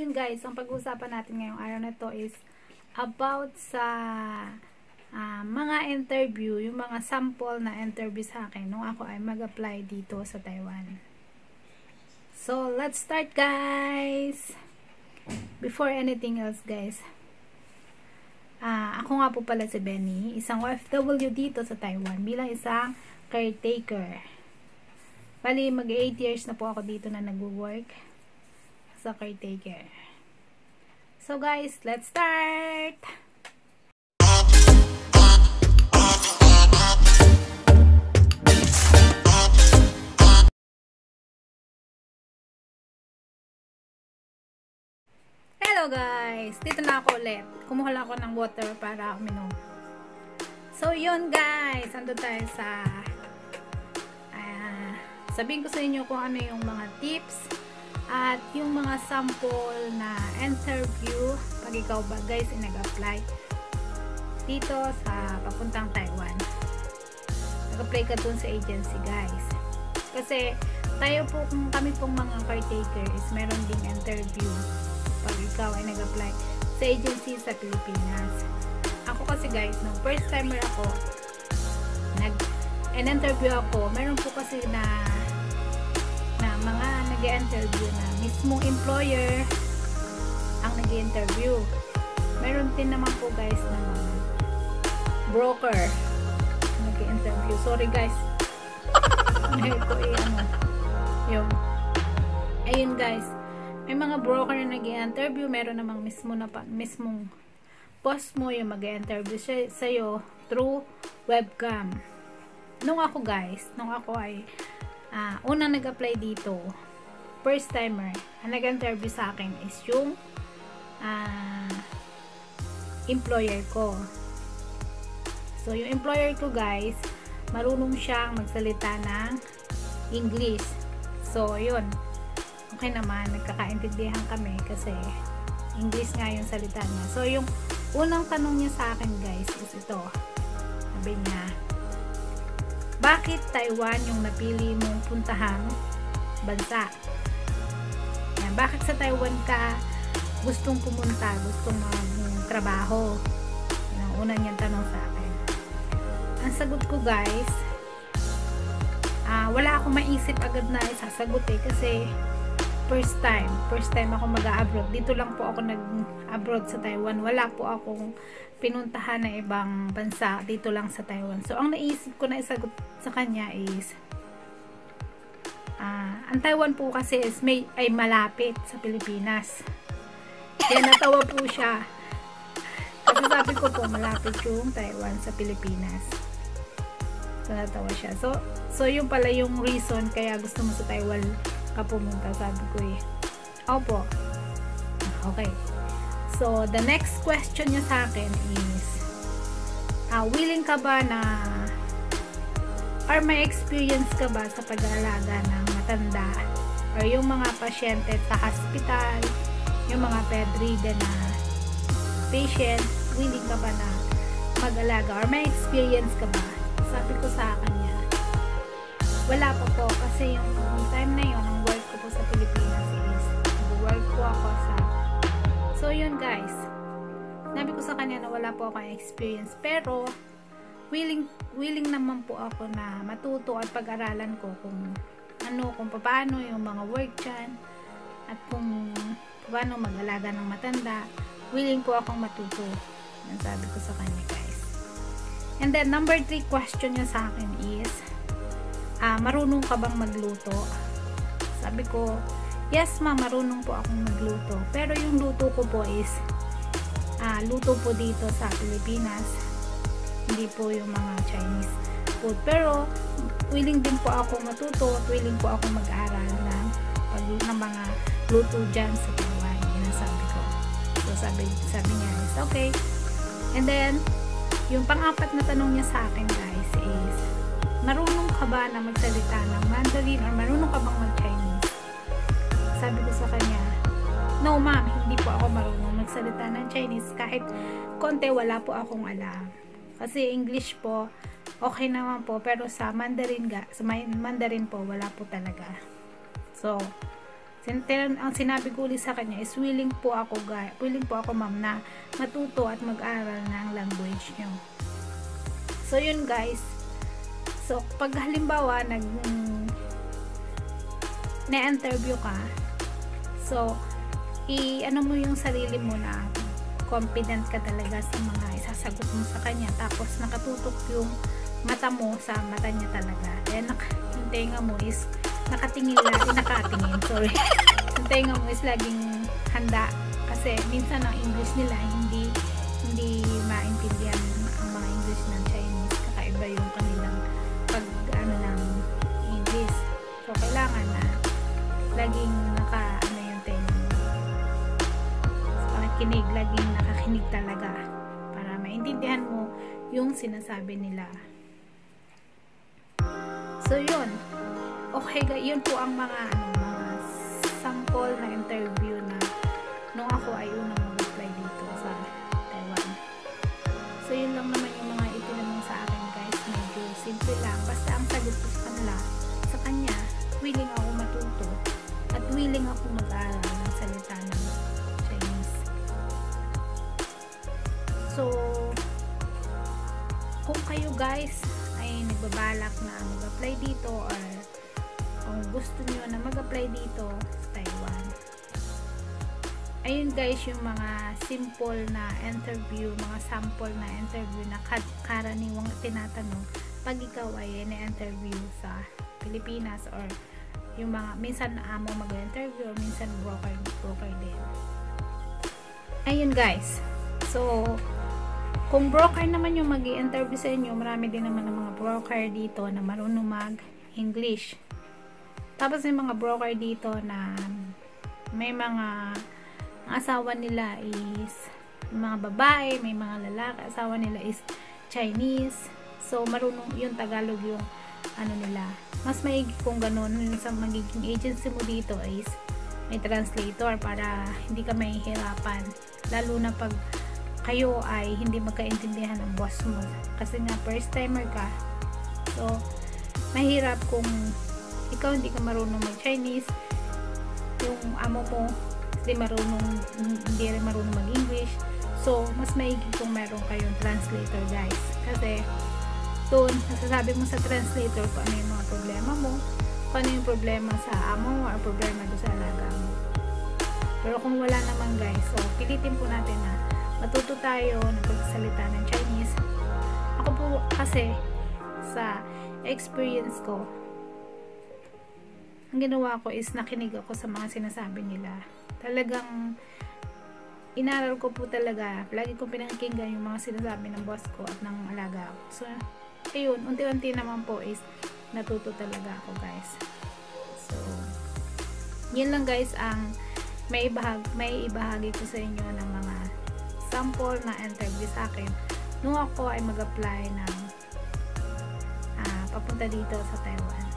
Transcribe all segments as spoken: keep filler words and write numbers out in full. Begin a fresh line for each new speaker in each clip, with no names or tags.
yun guys, ang pag-uusapan natin ngayong araw na to is about sa uh, mga interview, yung mga sample na interview sa akin nung ako ay mag-apply dito sa Taiwan. So, let's start guys! Before anything else guys, uh, ako nga po pala si Benny, isang O F W dito sa Taiwan bilang isang caretaker. Bali, mag eight years na po ako dito na nag-work sa caretaker. So guys, let's start! Hello guys! Dito na ako ulit. Kumuha lang ako ng water para uminom. So yun guys, ando tayo sa uh, sabihin ko sa inyo kung ano yung mga tips at yung mga sample na interview pag ikaw ba guys ay nag-apply dito sa papuntang Taiwan. Nag-apply ka dun sa agency guys. Kasi tayo po, kung kami pong mga caretaker is meron ding interview pag ikaw ay nag-apply sa agency sa Pilipinas. Ako kasi guys, nung first timer ako nag-interview ako, meron po kasi na na mga nag-interview na mismong employer ang nag-interview. Meron din naman po guys na mga broker nag-interview. Sorry guys. Ito eh ano. Yung ayun guys. May mga broker na nag-interview, meron namang mismo na pa, mismong boss mo yung mag-interview sa iyo through webcam. Nung ako guys, nung ako ay uh, unang nag-apply dito, first timer, ang nag-interview sa akin is yung uh, employer ko. So, yung employer ko guys, marunong siyang magsalita ng English. So, yun. Okay naman, nagkakaintindihan kami kasi English nga yung salita niya. So, yung unang tanong niya sa akin guys is ito. Sabi niya, bakit Taiwan yung napili mong puntahang bansa? Yan, bakit sa Taiwan ka gustong pumunta, gustong mag-trabaho? Yan ang una niyang tanong sa akin. Ang sagot ko guys, uh, wala akong maisip agad na isasagot eh, kasi first time, first time ako mag-abroad. Dito lang po ako nag-abroad sa Taiwan. Wala po akong pinuntahan na ibang bansa. Dito lang sa Taiwan. So, ang naisip ko na isagot sa kanya is uh, ang Taiwan po kasi is may, ay malapit sa Pilipinas. Kaya natawa po siya. Kasi sabi ko po, malapit yung Taiwan sa Pilipinas. So, natawa siya. So, so yung pala yung reason kaya gusto mo sa Taiwan ka pumunta, sabi ko eh. Opo. Okay. So, the next question niya sa akin is, uh, willing ka ba na, or may experience ka ba sa pag-aalaga ng matanda, or yung mga pasyente sa hospital, yung mga bedridden na patient, willing ka ba na mag-alaga, or may experience ka ba? Sabi ko sa kanya, wala pa po, kasi yung time na yun, ang work ko po sa Pilipinas is, nag-work po ako sa, so yun guys, sabi ko sa kanya na wala po akong experience, pero willing, willing naman po ako na matuto at pag-aralan ko kung ano, kung paano yung mga work dyan, at kung paano mag-alaga ng matanda, willing po akong matuto. Yan sabi ko sa kanya guys. And then number three question niya sa akin is, Uh, marunong ka bang magluto? Sabi ko, yes ma'am, marunong po akong magluto. Pero yung luto ko po is uh, luto po dito sa Pilipinas. Hindi po yung mga Chinese food. Pero willing din po ako matuto at willing po ako mag-aral ng, ng mga luto dyan sa Taiwan. Yun ang sabi ko. So sabi, sabi niya is okay. And then, yung pang-apat na tanong niya sa akin guys is, marunong ka ba na magsalita ng Mandarin or marunong ka bang mag-Chinese? Sabi ko sa kanya, no ma'am, hindi po ako marunong magsalita ng Chinese. Kahit konti, wala po akong alam. Kasi English po, okay naman po. Pero sa Mandarin, sa Mandarin po, wala po talaga. So, Sin- ang sinabi ko ulit sa kanya is willing po ako guys, willing po ako ma'am na matuto at mag-aral ng language nyo. So yun guys, so pag halimbawa nag na-interview ka, so i ano mo yung sarili mo na confident ka talaga sa mga isasagot mo sa kanya, tapos nakatutok yung mata mo sa mata niya talaga, then yung tenga mo is nakatingin lang, nakatingin, sorry yung tenga mo is laging handa, kasi minsan ang English nila hindi hindi maintindihan ang mga English ng Chinese, kakaiba yung kanilang pag ano ng English, so kailangan na laging naka ano yung tenga mo, kinig, laging nakakinig talaga para maintindihan mo yung sinasabi nila. So yun, okay guys, yun po ang mga ano, mga sample na interview na nung ako ay unang mag-apply dito sa Taiwan. So yun lang naman yung mga itinanong sa akin guys, medyo simple lang, basta ang sagot ko sa kanila, sa kanya, willing ako matuto at willing ako mag-aral ng salita ng Chinese. So, kung kayo guys ay nagbabalak na mag-apply dito, or kung gusto niyo na mag-apply dito sa Taiwan, ayun guys yung mga simple na interview, mga sample na interview na karaniwang tinatanong pag ikaw ay na-interview sa Pilipinas, or yung mga minsan amo mag-interview, or minsan broker, broker din. Ayun guys, so kung broker naman yung mag-i-interview sa inyo, marami din naman ng mga broker dito na marunong mag-English. Tapos may mga broker dito na may mga ang asawa nila is mga babae, may mga lalaki, asawa nila is Chinese. So marunong yung Tagalog yung ano nila. Mas maigi kung ganun, yung sa magiging agency mo dito is may translator para hindi ka mahihirapan. Lalo na pag kayo ay hindi magkaintindihan ng boss mo, kasi nga first timer ka, so mahirap kung ikaw hindi ka marunong mag Chinese, yung amo mo hindi marunong, hindi rin marunong mag English, so mas maigi kung meron kayong translator guys, kasi doon nasasabi mo sa translator kung ano yung mga problema mo, kung ano yung problema sa amo mo, or problema doon sa alaga mo. Pero kung wala naman guys, so pilitin po natin na matuto tayo na pagsalita ng Chinese. Ako po kasi sa experience ko, ang ginawa ko is nakinig ako sa mga sinasabi nila. Talagang inaral ko po talaga, lagi kong pinakikinggan yung mga sinasabi ng boss ko at ng alaga ko. So ayun, unti-unti naman po is natuto talaga ako guys. So yun lang guys ang may ibahagi, may ibahagi ko sa inyo ng mga sample na interview sa akin nung ako ay mag-apply ng uh, papunta dito sa Taiwan.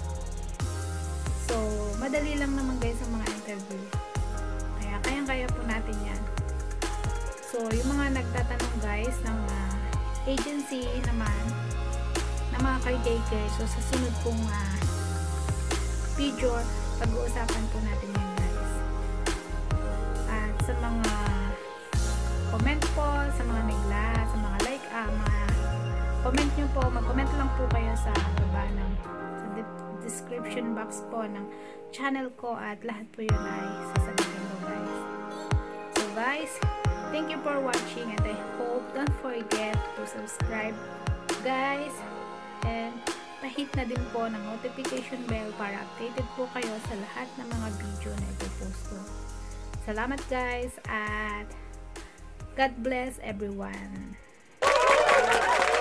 So madali lang naman guys ang mga interview, kaya kayang-kaya po natin yan. So yung mga nagtatanong guys ng uh, agency naman na mga caretaker, so sa sunod kong uh, video pag-uusapan po natin yan guys. At sa mga comment po, sa mga nagla, sa mga like, ah, mga comment nyo po, mag-comment lang po kayo sa baba ng sa description box po ng channel ko, at lahat po yun ay sasabihin ko guys. So guys, thank you for watching, and I hope don't forget to subscribe guys, and pahit na din po ng notification bell para updated po kayo sa lahat ng mga video na ipopost ko. Salamat guys, at God bless everyone.